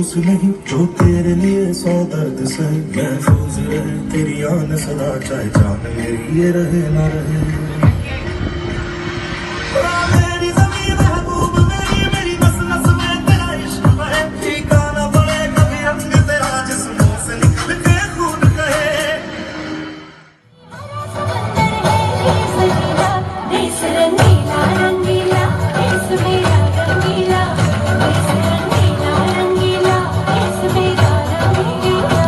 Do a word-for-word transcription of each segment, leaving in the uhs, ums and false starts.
महसूस नहीं जो तेरे लिए सौ दर्द सहे। महफूज रहे तेरी आन सदा, चाहे जान मेरी ये रहे ना रहे। मेरी ज़मीं महबूब मेरी, मेरी नस नस में तेरा इश्क बहे। फीका ना पड़े कभी रंग तेरा, जिस्मों से निकल के खून कहे। देश रंगीला रंगीला, देश मेरा रंगीला, देश रंगीला रंगीला, देश मेरा रंगीला।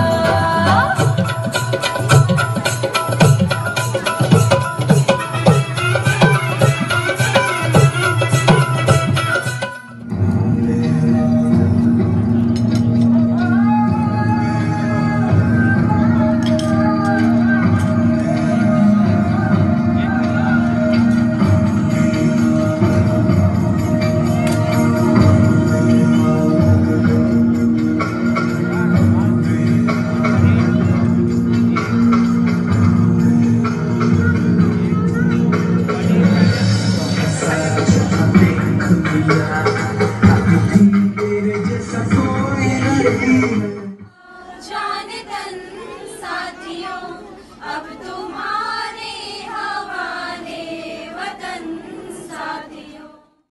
तेरे जैसा कोई नहीं।